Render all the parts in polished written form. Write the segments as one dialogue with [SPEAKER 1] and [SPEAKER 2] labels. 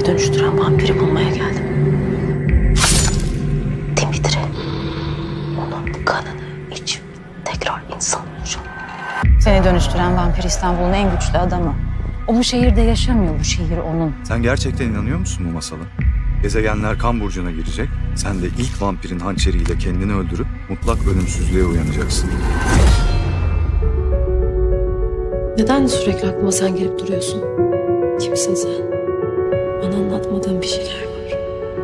[SPEAKER 1] dönüştüren vampiri bulmaya geldim. Dimitri. Onun kanını içip tekrar insan olacağım.
[SPEAKER 2] Seni dönüştüren vampir İstanbul'un en güçlü adamı. O bu şehirde yaşamıyor, bu şehir onun.
[SPEAKER 3] Sen gerçekten inanıyor musun bu masala? Gezegenler kan burcuna girecek. Sen de ilk vampirin hançeriyle kendini öldürüp mutlak ölümsüzlüğe uyanacaksın.
[SPEAKER 1] Neden sürekli aklıma sen gelip duruyorsun? Kimsin sen? Bana anlatmadığın bir şeyler var.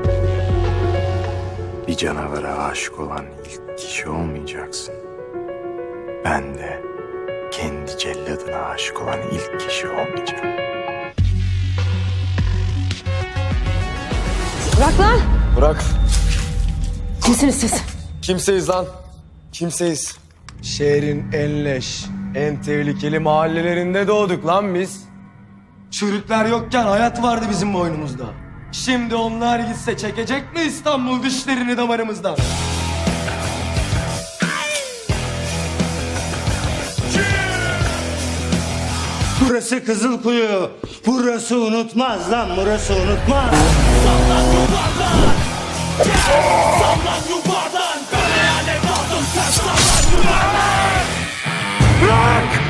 [SPEAKER 4] Bir canavara aşık olan ilk kişi olmayacaksın. Ben de kendi celladına aşık olan ilk kişi olmayacağım.
[SPEAKER 2] Bırak lan!
[SPEAKER 5] Bırak.
[SPEAKER 2] Kimsiniz siz?
[SPEAKER 5] Kimseyiz lan. Kimseyiz. Şehrin en leş, en tehlikeli mahallelerinde doğduk lan biz. Çürükler yokken hayat vardı bizim boynumuzda. Şimdi onlar gitse çekecek mi İstanbul dişlerini damarımızdan?
[SPEAKER 6] Burası Kızılkuyu. Burası unutmaz lan, burası unutmaz.
[SPEAKER 7] Sallan yuvarlan. Sallan yuvarlan. Ben alev aldım sen sallan yuvarlan.
[SPEAKER 6] Bırak!